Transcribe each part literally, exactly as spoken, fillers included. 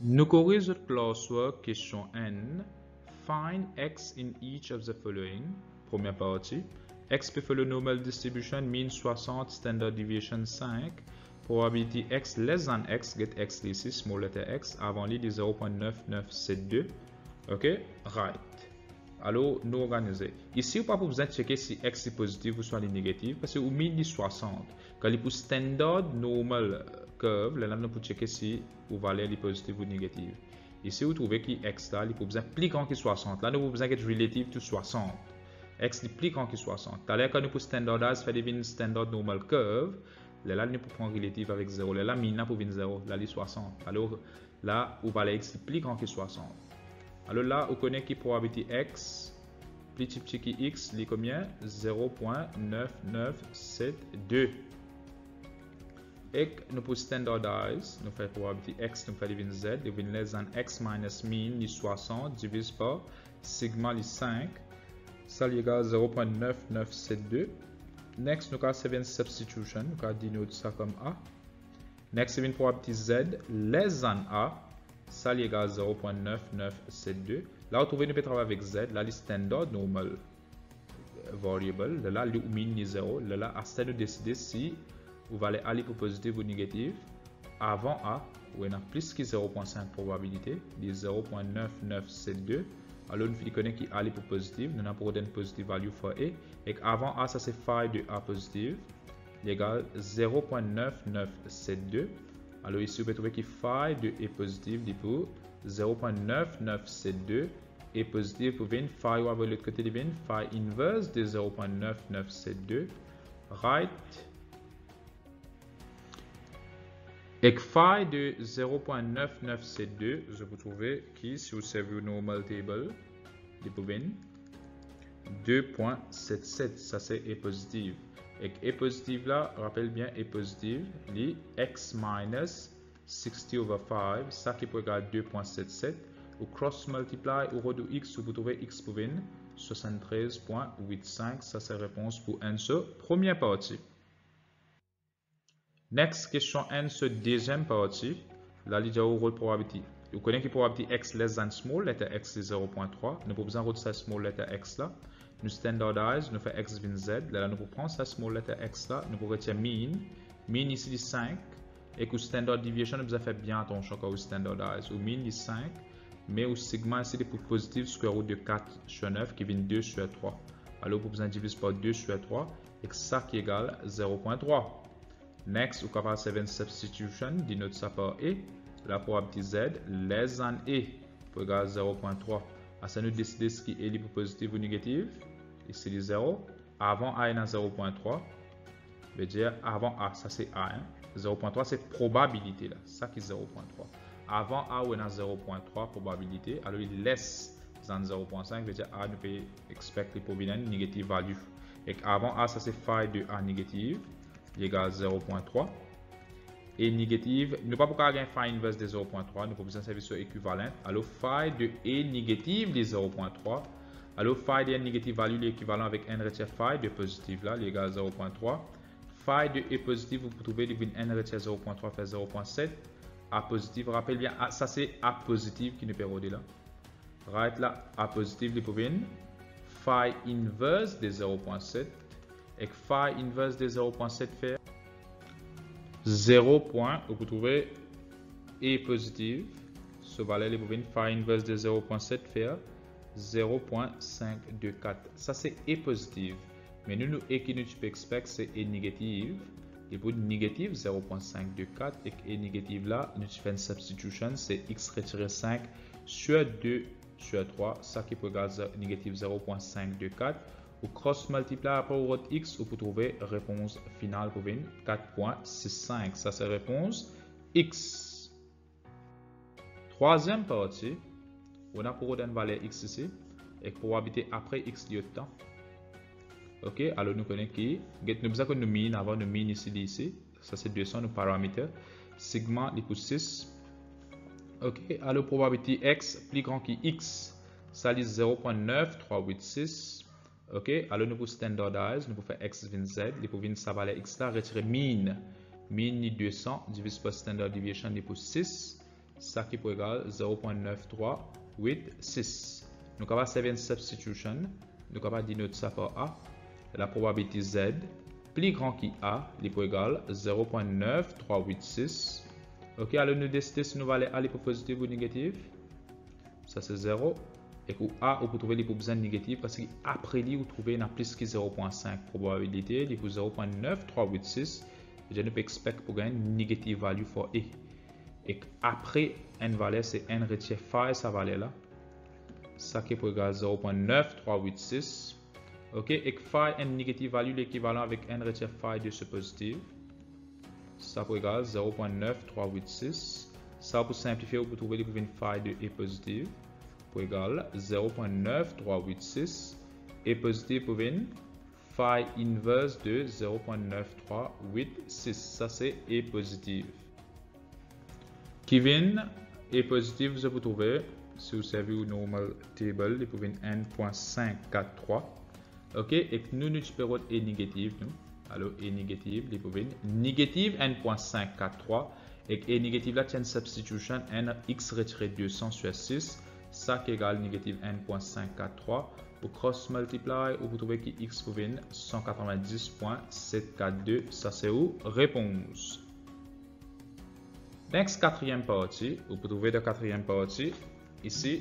Nous corrigeons notre classwork question N. Find x in each of the following. Première partie. X peut faire le normal distribution, mean soixante, standard deviation cinq. Probability x less than x, get x ici, small letter x, avant l'idée zéro point neuf neuf sept deux. Ok, right. Alors, nous organisons. Ici, vous n'avez pas besoin de checker si x est positif ou soit négatif, parce que vous mean soixante. Quand il est pour standard normal curve, là, nous pouvons checker si vous valeur est positive ou négative. Ici, vous trouvez que x là, il faut besoin plus grand que soixante. Là, nous avons besoin d'être relative to soixante. X est plus grand que soixante. Tout à l'heure, quand nous pouvons standardize, faire des standard normal curve, là, nous pouvons prendre relative avec zéro. Là, mina pour venir zéro. Là, il est soixante. Alors, là, vous valeur x est plus grand que soixante. Alors là, on connaît qui probabilité x, plus petit qui x, il est combien? zéro point neuf neuf sept deux. Et nous pouvons standardize, nous faisons probabilité x, nous faisons z, devine less than x minus mean, il soixante, divise par sigma, il cinq, ça est égal à zéro point neuf neuf sept deux. Next, nous avons seven substitution, nous avons dénoté ça comme a. Next, c'est une probabilité z, less than a. Ça est égal à zéro point neuf neuf sept deux. Là, vous trouvez, nous pouvons travailler avec z. Là, le standard normal variable. Là, le mean est zéro. Là, à ce nous décider si vous allez aller pour positif ou négatif. Avant a, vous avez plus que zéro point cinq probabilité. De zéro point neuf neuf sept deux. Alors, nous connaissons qui aller pour positif. Nous avons pour une positive value for a. Et avant a, ça c'est phi de a positive. Égal zéro point neuf neuf sept deux. Alors ici, vous pouvez trouver que phi de est positif pour zéro point neuf neuf sept deux est positif pour venir phi ou avec l'autre côté de venir phi inverse de zéro point neuf neuf sept deux. Right. Et phi de zéro point neuf neuf sept deux, je vous trouver qui, si vous servez au normal table, il peut venir deux point sept sept. Ça c'est est positif. Et est positive là, rappelle bien est positive, li x minus sixty over five, ça qui peut égaler deux point sept sept, ou cross multiply ou redo x, vous trouvez x pour venir soixante-treize point huit cinq, ça c'est réponse pour answer première partie. Next question answer deuxième partie, là il y a au rôle probability. Vous connaissez que probability x less than small letter x est zéro point trois, nous pouvons besoin de ça small letter x là. Nous standardize, nous faisons x vin z. Là, nous prenons ça small letter x là, nous pouvons retirer mean. Mean ici est cinq. Et que standard deviation, nous avons fait bien attention quand vous standardize. Ou mean est cinq. Mais au sigma ici est pour positif square root de quatre sur neuf qui vient deux sur trois. Alors, vous besoin diviser par deux sur trois. Et ça qui égale zéro point trois. Next, vous pouvez faire une substitution. Denote ça par e. La probabilité z less than e pour égal zéro point trois. À ça nous décider ce qui est libre positif ou négatif. Ici c'est zéro. Avant a est dans zéro point trois. Veut dire avant a, ça c'est a. Hein? zéro point trois c'est probabilité là. Ça qui est zéro point trois. Avant a ou est dans zéro point trois probabilité. Alors il laisse dans zéro point cinq. Veut dire a nous peut expect pour venir une négative value. Et avant a ça c'est phi de a négative. Égal zéro point trois. Et négative, nous ne pouvons pas avoir phi inverse de zéro point trois, nous pouvons besoin de service équivalent. Alors phi de e négative de zéro point trois. Alors phi de n négative value l'équivalent avec n retire phi de positif là, égal zéro point trois. Phi de e positif, vous pouvez trouver devine n retire zéro point trois fait zéro point sept. A positif, rappelez bien, A, ça c'est A positif qui nous permet là. Right là, A positif, vous pouvez phi inverse de zéro point sept. Et phi inverse de zéro point sept fait zéro point, vous trouvez e positive, ce valeur les bobines phi inverse de zéro point sept faire zéro point cinq deux quatre. Ça c'est e positive. Mais nous, nous e qui nous peut expect c'est e négative. Et pour négative zéro point cinq deux quatre et e négative là, nous faisons une substitution, c'est x retiré cinq sur deux sur trois. Ça qui peut égaler négative zéro point cinq deux quatre. Ou cross multiply après au x, ou pour trouver réponse finale pour venir quatre point six cinq. Ça c'est réponse x. Troisième partie, on a pour une valeur x ici et probabilité après x lieu de temps. Ok, alors nous connaissons qui nous besoin que nous mean avant nous mean ici ici. Ça c'est deux cents nos paramètres. Sigma égale six. Ok, alors probabilité x plus grand que x, ça est zéro point neuf trois huit six. Ok, alors nous pouvons standardize, nous pouvons faire x vin z, nous pouvons venir ça va x là, retirer mean. Mean ni deux cents, divisé par standard deviation ni pour six. ça qui est égal zéro point neuf trois huit six. Nous avons faire une substitution. Nous avons dire ça par A. La probabilité Z plus grand que A, il est égal zéro point neuf trois huit six. Ok, alors nous décidons si nous allons aller pour positif ou négatif. Ça c'est zéro. Et pour A, on peut trouver les besoins négatifs parce qu'après lui, vous trouvez une plus que zéro point cinq probabilité, il pour zéro point neuf trois huit six. Je ne peux expect pour gagner une negative value for A. Et après n valeur, c'est n retire phi sa valeur là. Ça qui est pour égal zéro point neuf trois huit six. Ok, et phi n negative value l'équivalent avec n retire phi de ce positif. Ça pour égal zéro point neuf trois huit six. Ça pour simplifier, vous pouvez trouver les phi de A positive pour égal zéro point neuf trois huit six. A positive pour venir phi inverse de zéro point neuf trois huit six. Ça c'est A positive. Qui vient A positive, vous pouvez trouver si vous savez au normal table, il peut venir n point cinq quatre trois. Ok, et nous nous supérons A négative. Nous. Alors A négative, il peut venir négative n point cinq quatre trois. Et A négative là, tient une substitution n x retiré deux cents sur six. Ça qui est égal négative n point cinq quatre trois. Pour cross multiply, vous trouvez que x peut venir cent quatre-vingt-dix point sept cent quarante-deux. Ça c'est où réponse. Next quatrième partie, vous pouvez trouver la quatrième partie. Ici,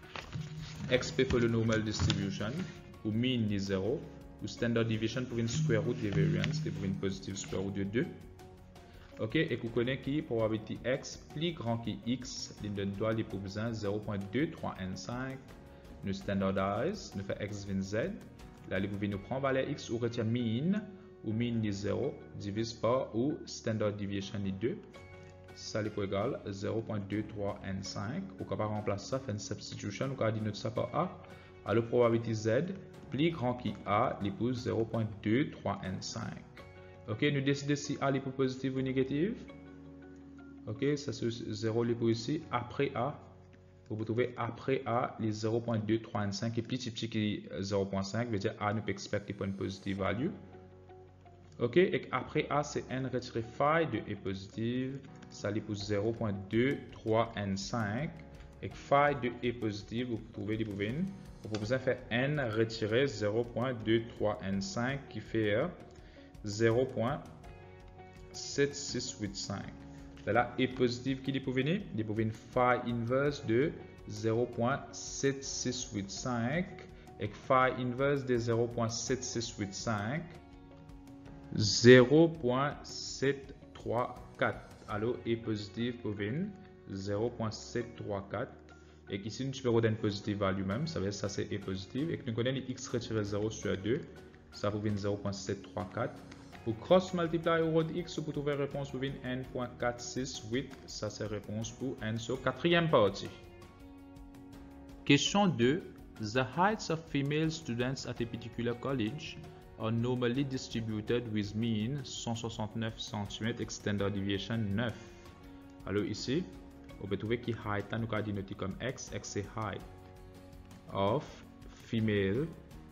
X P pour le normal distribution, ou mean de zéro, ou standard deviation pour une square root de variance, qui pour une positive square root de deux. Ok, et vous connaissez qui probabilité X plus grand que X, il donne doit les pour besoin zéro point deux trois un cinq. Nous standardize, nous fait X vint Z. Là, vous pouvez nous prendre valeur X ou retient mean, ou mean de zéro, divise par ou standard deviation de deux. Ça est égal zéro point deux trois un cinq. Ou quand on remplace ça, fait une substitution, on va dire notre ça par A. Alors, probabilité Z plus grand que A, l'épouse zéro point deux trois un cinq. Ok, nous décidons si A est positive ou négative. Ok, ça c'est zéro l'épouse ici. Après A, vous trouvez après A, les zéro point deux trois un cinq est plus petit que zéro point cinq, veut dire A nous peut expecter pour une positive value. Ok, et après A, c'est n retiré phi de A positive. Ça est pour zéro point deux trois un cinq. Et phi de A positive, vous trouvez les bouvines. Vous pouvez faire n retiré zéro point deux trois un cinq qui fait zéro point sept six huit cinq. Là, A positive qui est pour venir, il peut venir phi inverse de zéro point sept six huit cinq. Et phi inverse de zéro point sept six huit cinq. zéro point sept trois quatre. Alors, A positive pour venir zéro point sept trois quatre. Et ici, nous supérons d'une positive value même. Ça veut dire que ça c'est A positive. Et que nous connaissons les x retiré zéro sur deux. Ça pour venir zéro point sept trois quatre. Pour cross multiply au de x, vous trouvez réponse pour venir n point quatre six huit. Ça c'est réponse pour n sur quatrième partie. Question deux. The heights of female students at a particular college are normally distributed with mean cent soixante-neuf centimètres et standard deviation neuf. Alors ici, on peut trouver que height là nous avons dénoté comme x, x c'est height of female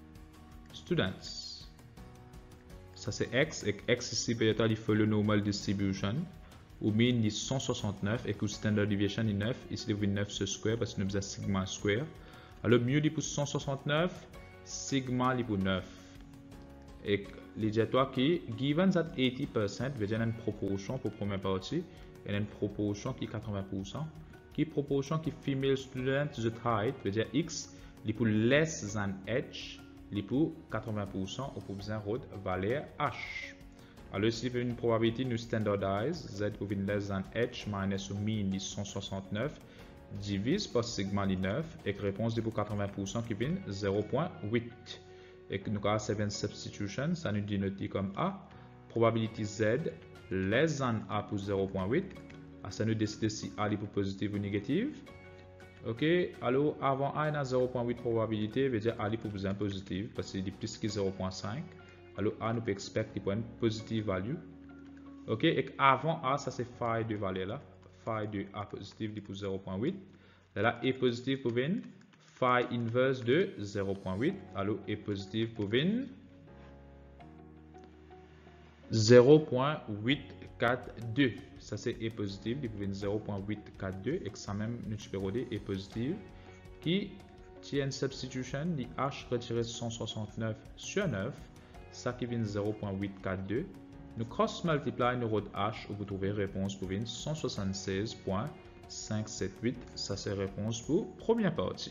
students. Ça c'est x, et x ici peut-être il faut le normal distribution, ou mean est cent soixante-neuf et que standard deviation est neuf, ici il y a neuf sur square parce que nous avons sigma square. Alors mieux il pour cent soixante-neuf, sigma il pour neuf. Et les diatoires qui given that eighty percent veut dire une proportion pour la première partie et une proportion qui est quatre-vingts pour cent qui proportion qui female student the height veut dire x li pour less than h li pour quatre-vingts pour cent ou pour besoin de valeur h. Alors ici une probabilité nous standardize z pour une less than h minus mean de cent soixante-neuf divise par sigma de neuf et réponse de pour quatre-vingts pour cent qui vient zéro point huit. Et que nous avons seven substitution, ça nous dénote comme A. Probabilité Z less than A pour zéro point huit. Ça nous décide si A est pour positive ou négative. Ok, alors avant A a zéro point huit probabilité, veut dire A est pour besoin positive parce qu'il est plus que zéro point cinq. Alors A nous peut expecter pour une positive value. Ok, et avant A, ça c'est phi de valeur là. Phi de A positive est pour zéro point huit. Là, A positive pour venir. Phi inverse de zéro point huit. Alors, A positive pour venir zéro point huit quatre deux. Ça c'est E positif, il peut zéro point huit quatre deux et que ça même nous peux regarder E positif qui tient substitution dit H retiré cent soixante-neuf sur neuf, ça qui vient zéro point huit quatre deux. Nous cross multiply nous route H où vous trouvez réponse pour cent soixante-seize point cinq sept huit. Ça c'est réponse pour première partie.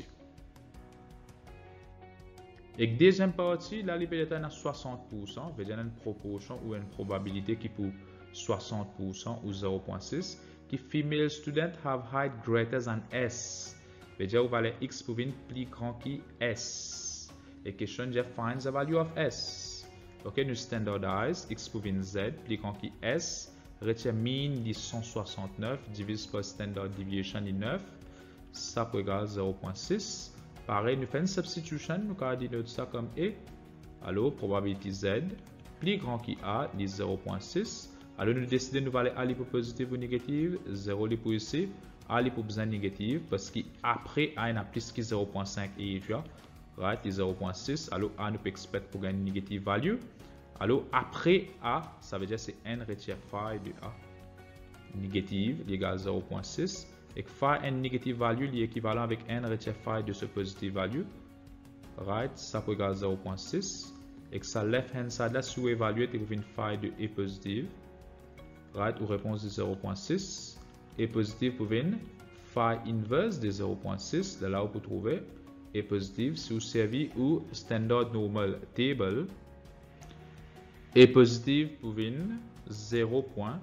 Et deuxième partie, là, il peut être à soixante pour cent, veut dire une proportion ou une probabilité qui pour soixante pour cent ou zéro point six, qui female student have height greater than S. Veut dire, vous valez X pour une plus grand que S. Et question, je find the value of S. Ok, nous standardize X pour une Z, plus grand que S, retient mean de cent soixante-neuf, divise par standard deviation de neuf, ça peut égaler zéro point six. Pareil, nous faisons une substitution, nous allons dire ça comme E. Alors, probabilité Z, plus grand que A, de zéro point six. Alors, nous décidons de nous aller A pour positif ou négatif, zéro pour ici, A pour besoin négatif, parce qu'après A, il y a plus que zéro point cinq et déjà, right, zéro point six. Alors, A, nous peut expect pour gagner négative value. Alors, après A, ça veut dire c'est N retire phi de A. Négative, égale zéro point six. Et que phi n negative value est équivalent avec n retire phi de ce positive value. Right, ça peut égaler zéro point six. Et que ça left hand side là sous-évalué et une phi de E positive. Right, ou réponse de zéro point six. E positive pour une phi inverse de zéro point six. De là où vous trouvez E positive sous servi ou standard normal table. E positive pour une zéro point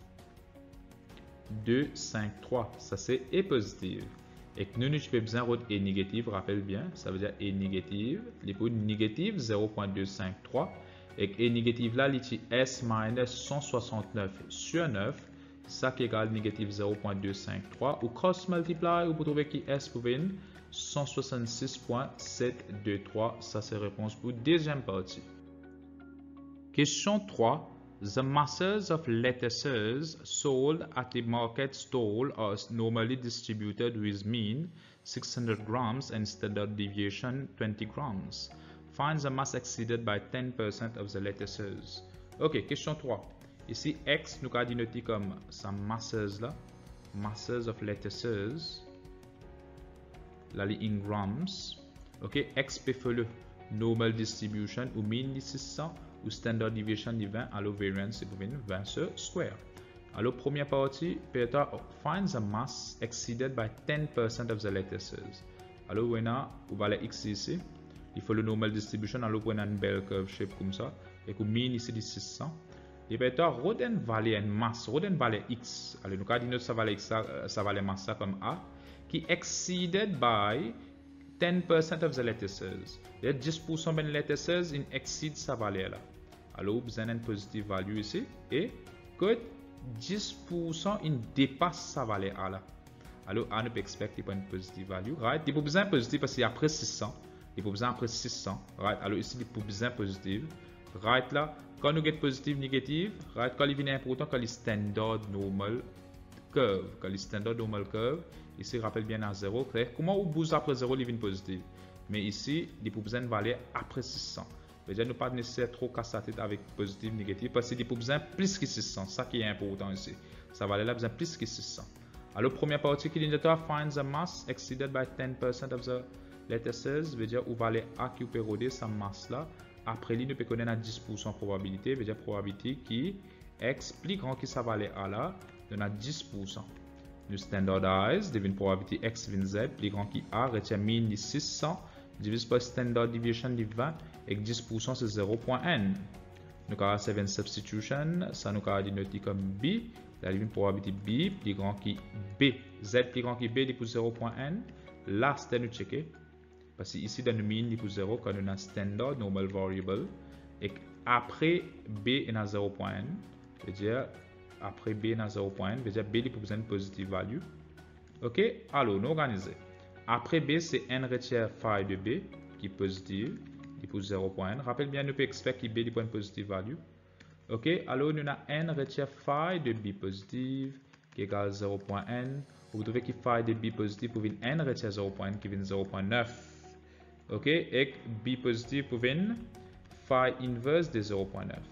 deux cinq trois, ça c'est E positive. Et que nous, nous avons besoin de E négative, rappelle bien, ça veut dire E négative, les pour négative zéro point deux cinq trois, et que E négative là, c'est S minus cent soixante-neuf sur neuf, ça qui égale négative zéro point deux cinq trois, ou cross multiply, ou vous trouvez que S pour une cent soixante-six point sept deux trois, ça c'est réponse pour deuxième partie. Question trois. The masses of lettuces sold at the market stall are normally distributed with mean six hundred grams and standard deviation twenty grams. Find the mass exceeded by ten percent of the lettuces. Ok, question trois. Ici, X, nous avons dénoté comme sa masses là. Masses of lettuces. Là, les in grams. Ok, X peut faire le normal distribution ou mean de six cents. Ou standard deviation de vingt, alors variance c'est pour vingt sur square. Alors première partie, Peter finds a mass exceeded by ten percent of the lettuces. Alors on a, on va aller X ici, il faut le normal distribution, alors on a une belle curve shape comme ça, et qu'on mean ici de six cents. Et Peter, Roden valait une masse, Roden valait X, alors nous avons dit ça valait X, ça valait masse comme A, qui exceeded by ten percent of the lettuces. dix pour cent de lettuces in exceed sa valeur là. Alors, vous avez une positive value ici et que dix pour cent in dépasse sa valeur A là. Alors, A ne peut expecter pas une positive value. Right? Il faut besoin positive parce qu'il y a après six cents. Il faut besoin après six cents. Right? Alors, ici, il faut besoin positive. Right là, quand nous get positive, négative, right? Quand il vient important, quand il standard normal curve, quand il standard normal curve, ici, rappelle bien à zéro. Comment on bouge après zéro, il vient positive. Mais ici, il faut besoin de valeur après six cents. Déjà, nous pas nécessaire trop casser la tête avec positif, négatif, parce qu'il faut besoin plus que six cents. Ça qui est important ici. Ça valait là besoin plus que six cents. Alors, première partie qui dit find the mass exceeded by ten percent of the lettuces, veut dire où valait A qui peut roder sa masse là. Après, lui, nous peut connaître à dix pour cent probabilité, veut dire probabilité qui X plus grand que ça valait A là, nous a dix pour cent. Nous standardize, devine probabilité X vin Z, plus grand que A, retient mean de six cents. Divise par standard deviation de vingt et dix pour cent c'est zéro point n. Nous avons fait une substitution, ça nous a dénoté comme B, la limite probabilité B plus grand que B, Z plus grand que B pour zéro point n. Là, c'est nous checker. Parce que ici, dans le mean pour zéro, quand on a standard normal variable, et après B est à zéro point n, veut dire après B est à zéro point n, veut dire B pour besoin de positive value. Ok, alors nous organisons. Après B, c'est n retire phi de B qui est positive, qui est pour zéro point n. Rappelle bien, nous pouvons expecter que B est une positive value. Ok, alors nous avons n retire phi de B positive qui égale zéro point n. Vous trouvez que phi de B positive pour une n retire zéro point n qui vient zéro point neuf. Ok, et B positive pour une phi inverse de zéro point neuf.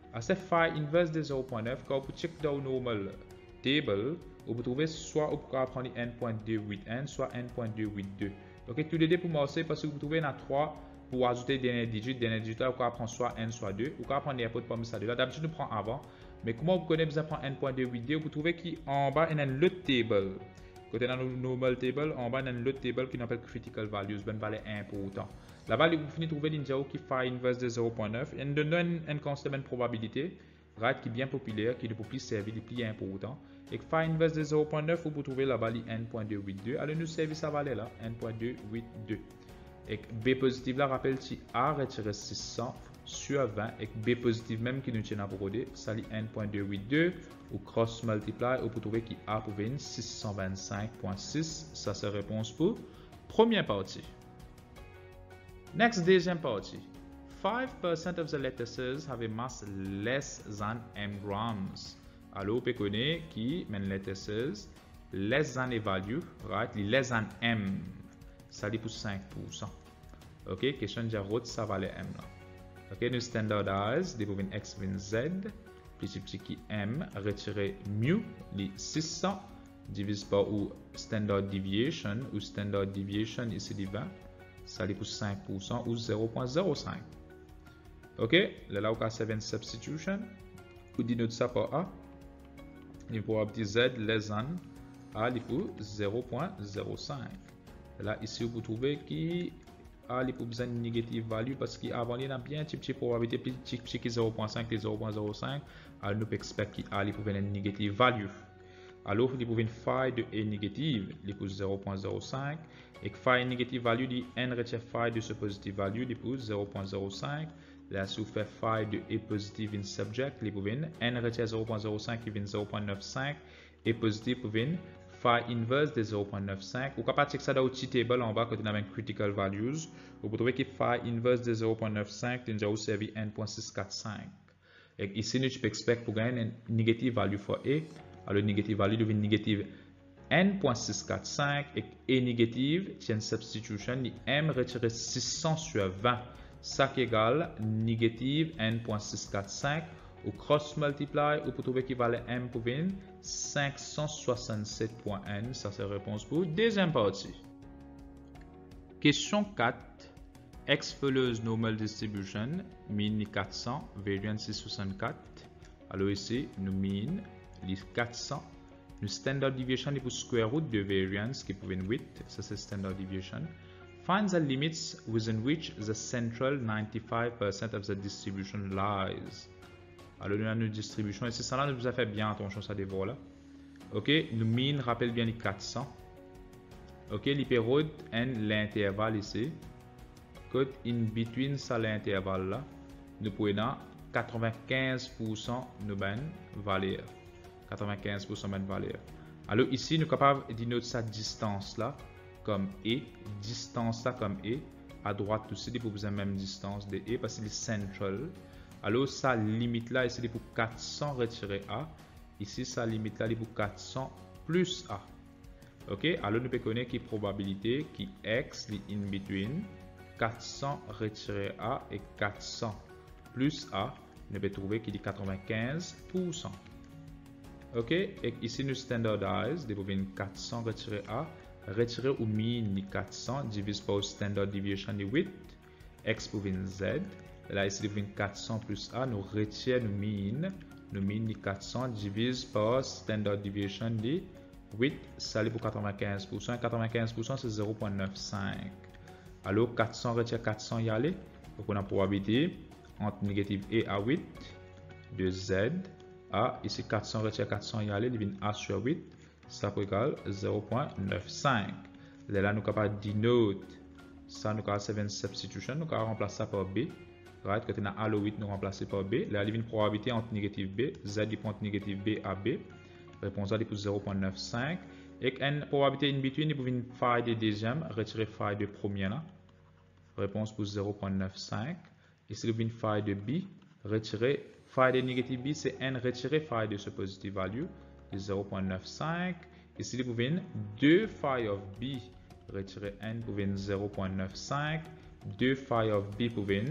À cette phi inverse de zéro point neuf, quand vous check dans le normal table, vous pouvez trouver soit vous pouvez prendre n point deux huit un, soit n point deux huit deux. Ok, tous les deux pour marcher parce que vous trouvez dans trois pour ajouter des derniers digits. Dernier digit, vous pouvez prendre soit n, soit deux. Vous pouvez prendre n'importe parmi ça deux là. D'habitude, nous prenons avant. Mais comment vous connaissez besoin de prendre n point deux huit deux, vous trouvez qu'en bas, il y a le table. Côté dans le normal table, en bas, il y a l'autre table qui s'appelle critical values, bonne valeur un pour autant. Là-bas, vous finissez de trouver l'indiao qui phi inverse de zéro point neuf. Il donne une constante probabilité, right, qui est bien populaire, qui est pour plus servir, qui est plus important. Et phi inverse de zéro point neuf, vous pouvez trouver là-bas n point deux huit deux. Alors, nous servir sa valeur là, n point deux huit deux. Et B positif là, rappelle si A retiré six cents sur vingt, et B positif même qui nous tient à broder, ça lit n point deux huit deux. Ou cross multiply, ou pour trouver qui A pour venir six cent vingt-cinq virgule six. Ça, c'est réponse pour première partie. Next, deuxième partie. five percent of the lettuces have a mass less than m grams. Alors, on peut connaître qui, mais lettuces, less than a value, right? Less than m. Ça dit pour cinq pour cent. Ok, question de route, ça va les m là. Ok, nous standardize, des pour x vin z. Plus petit qui m, retirer mu, les six cents, divise par ou standard deviation, ou standard deviation ici dit vingt, ça dit pour cinq pour cent ou zéro virgule zéro cinq. Ok, là, là, on a seven substitution, ou dit notre ça par a, il pour petit z, less than, a, il pour zéro virgule zéro cinq. Là, ici, vous trouvez qui A, il faut besoin de négative value parce qu'avant, il y a bien petit petit probabilité, petit petit qui zéro virgule cinq et zéro virgule zéro cinq. Alors, nous expect qu'il A, il faut venir une négative value. Alors, il faut venir phi de A négative, il faut zéro virgule zéro cinq. Et phi négative value, dit n retire phi de ce positive value, il faut zéro virgule zéro cinq. Là, si vous faites phi de A positive in subject, il faut venir n retire zéro virgule zéro cinq, il vient zéro virgule quatre-vingt-quinze. A positive pour venir phi inverse de zéro virgule quatre-vingt-quinze. Vous pouvez checker ça dans le petit table en bas quand on a critical values. Vous pouvez trouver que phi inverse de zéro virgule quatre-vingt-quinze, il a servi n virgule six cent quarante-cinq. Et ici, nous expect pour gagner une negative value for A. Alors, negative value devient négative n virgule six cent quarante-cinq et A négative, tient substitution, m retiré six cents sur vingt. Ça qui égale négative n virgule six cent quarante-cinq. Ou cross multiply, ou pour trouver qui valait m pour venir cinq cent soixante-sept virgule n. Ça, c'est la réponse pour deuxième partie. Question quatre. X follows normal distribution, mean quatre cents, variance six cent soixante-quatre. Alors ici, nous mean les quatre cents. Nous standard deviation est pour square root de variance qui pour huit. Ça, c'est standard deviation. Find the limits within which the central ninety-five percent of the distribution lies. Alors, nous avons une distribution. Et c'est ça là, nous avons fait bien attention à ça des voix là. Ok, nous mean rappelle bien les quatre cents. Ok, l'hyperode n l'intervalle ici. Code in between ça l'intervalle là. Nous prenons quatre-vingt-quinze pour cent de ben valeur. quatre-vingt-quinze pour cent de valeur. Alors ici, nous sommes capables de noter sa distance là comme E. Distance là comme E. À droite, tout c'est pour la même distance de E parce que c'est central. Alors, sa limite là, ici, c'est pour quatre cents retirer A. Ici, sa limite là, c'est pour quatre cents plus A. Ok, alors nous pouvons connaître qui probabilité qui X, est in between quatre cents retirer A et quatre cents plus A. Nous pouvons trouver qu'il est quatre-vingt-quinze pour cent. Ok, et ici, nous standardize, nous pouvons quatre cents retirer A. Retirer au mean de quatre cents, divise par standard deviation de huit. X pour Z. Là, ici, nous avons quatre cents plus A, nous retirons le mean. Le mean de quatre cents divise par standard deviation de huit, ça est pour quatre-vingt-quinze pour cent. quatre-vingt-quinze pour cent, c'est zéro virgule quatre-vingt-quinze. Alors, quatre cents retire quatre cents y aller. Donc, on a probabilité entre négative et A huit de Z. A, ici, quatre cents retire quatre cents y aller, il devient A sur huit. Ça peut égaler zéro virgule quatre-vingt-quinze. Là, nous sommes capables de denoter ça, nous avons seven substitution, nous avons remplacé ça par B. Right, quand on a A le huit, nous remplacer par B. Là, il y a une probabilité entre négative B. Z du point négative B à B. Réponse A est pour zéro virgule quatre-vingt-quinze. Et une probabilité in between, il faut une faille de deuxième, retirer faille de première là. Réponse pour zéro virgule quatre-vingt-quinze. Ici, il y a une faille de B. Retirer faille de négative B, c'est n retirer faille de ce positive value de zéro virgule quatre-vingt-quinze. Ici, il y a deux failles of B. Retirer n pour zéro virgule quatre-vingt-quinze. deux failles of B pour venir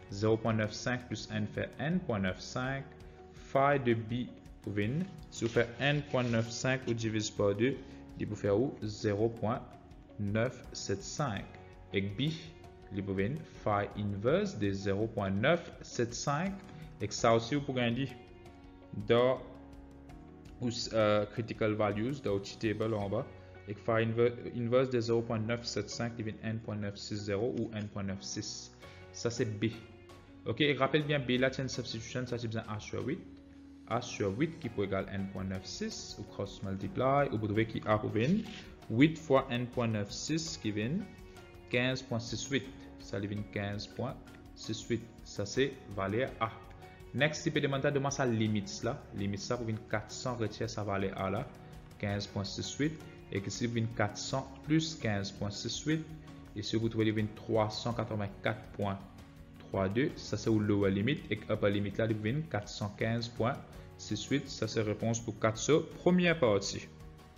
zéro point neuf cinq plus n fait n point neuf cinq. Phi de b pour venir. Si vous faites n point neuf cinq ou divise par deux, il vous faire où zéro point neuf sept cinq. Et b, il vous venir phi inverse de zéro point neuf sept cinq. Et ça aussi, vous pouvez dire dans uh, critical values, dans le petit table en bas. Et phi inverse de zéro point neuf sept cinq, il vient n point neuf six zéro ou n point neuf six. Ça, c'est b. Ok, et rappelle bien b là, c'est une substitution, ça c'est bien a sur huit. A sur huit qui peut égaler n point neuf six ou cross multiply, ou vous trouvez qui a pour venir huit fois n point neuf six qui vient quinze point six huit. Ça vient quinze point six huit. Ça c'est valeur a. Next, il peut demander de sa limite là. Limite ça pour venir quatre cents retirer sa valeur a là. quinze point six huit. Et que si vous venez quatre cents plus quinze point six huit. Et si vous trouvez trois cent quatre-vingt-quatre point trois deux, ça c'est le lower limit. Et upper limit là, vous venez quatre cent quinze point six huit. Ça c'est réponse pour quatre sur première partie.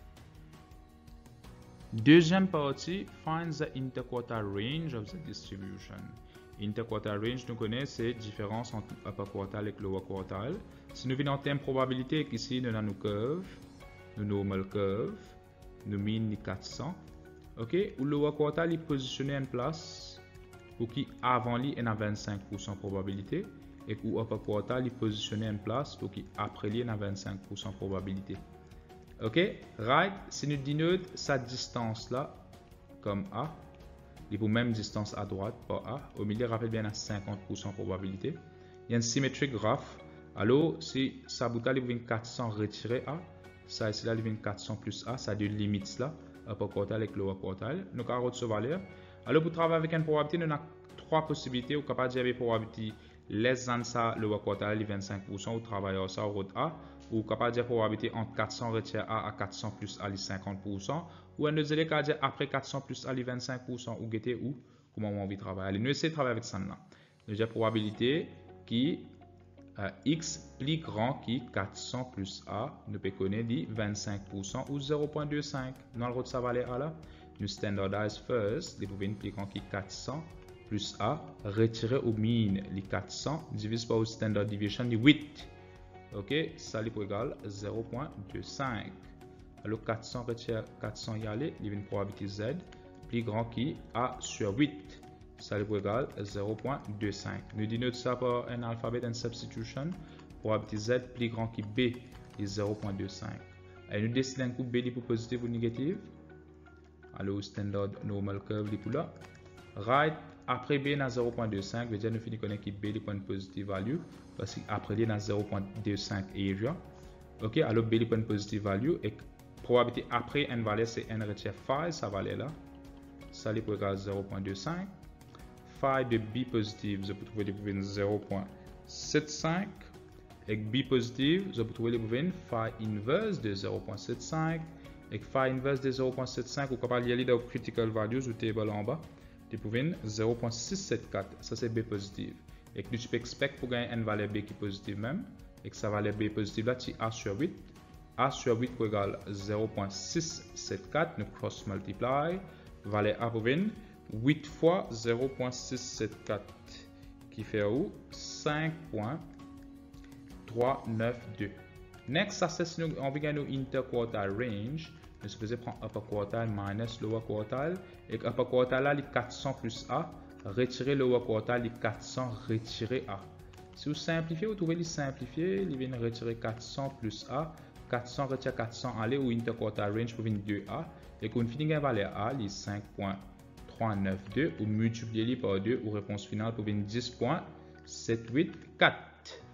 Deuxième partie, find the interquartile range of the distribution. Interquartile range, nous connaissons, c'est différence entre upper quartile et lower quartile. Si nous venons en termes de probabilité, ici, nous avons nos curves, nos normal curve, nous mean quatre cents. Ok, ou lower quartile est positionné en place pour qui avant lui est à vingt-cinq pour cent probabilité et ou upper quartile est positionné en place pour qui après lui est à vingt-cinq pour cent probabilité. Ok, right, si nous dénotons sa distance là comme A, il faut même distance à droite par A, au milieu rappelle bien à cinquante pour cent probabilité. Il y a une symétrique graphe. Alors, si sa bouteille il vient quatre cents retiré A, ça ici là il vient quatre cents plus A, ça a deux limites là, upper quartile et lower quartile. Nous avons ce valeur. Alors, pour travailler avec une probabilité, nous avons trois possibilités. Vous capable de dire probabilité less than ça, lower quartile vingt-cinq pour cent, ou travailler ça au route A, ou capable de dire probabilité entre quatre cents retiré A à quatre cents plus A cinquante pour cent, ou un deuxième cas dire après quatre cents plus A vingt-cinq pour cent, ou guetter ou comment on va travailler. Allez, nous essayons de travailler avec ça là. Nous avons probabilité qui euh, x plus grand qui quatre cents plus A, nous pouvons connaître vingt-cinq pour cent ou zéro point deux cinq. Dans le route ça va aller à là. Nous standardize first, nous pouvons plus grand qui quatre cents plus A, retirer au mean les quatre cents, divise par le standard deviation de huit. Ok, ça est égal à zéro point deux cinq. Alors quatre cents retire quatre cents y aller, il y a une probabilité Z plus grand qui A sur huit. Ça est égal à zéro point deux cinq. Nous dénotons ça par un alphabet and substitution. Probabilité Z plus grand qui B est zéro point deux cinq. Et nous décidons un coup B pour positif ou négatif. Alors standard normal curve pour là. Right. Après B dans zéro point deux cinq, veut dire nous finissons avec B les points positive value parce qu'après il dans zéro point deux cinq area. Ok, alors B les points positive value et probabilité après n valeur c'est n retire phi, ça valeur là. Ça est égal à zéro point deux cinq. Phi de B positive, je peux trouver les pouvines zéro point sept cinq. Et B positive, je peux trouver les pouvines phi inverse de zéro point sept cinq. Et phi inverse de zéro point sept cinq, ou capable d'y aller dans critical values ou table en bas. Tu peux zéro point six sept quatre, ça c'est B positive. Et que tu peux expect pour gagner une valeur B qui est positive même. Et que sa valeur B positive là, tu A sur huit. A sur huit égale zéro point six sept quatre, nous cross multiply. Valeur A pour venir huit fois zéro point six sept quatre qui fait où cinq point trois neuf deux. Next, ça c'est si on veut gagner interquartile range. Nous supposons prendre upper quartile minus lower quartile. Et upper quartile là, les quatre cents plus A. Retirer lower quartile, les quatre cents retirer A. Si vous simplifiez, vous trouvez les simplifier. Ils viennent retirer quatre cents plus A. quatre cents retire quatre cents aller ou interquartile range pour venir deux A. Et qu'on finit avec valeur A, les cinq point trois neuf deux. Ou multiplier par deux ou réponse finale pour venir dix point sept huit quatre.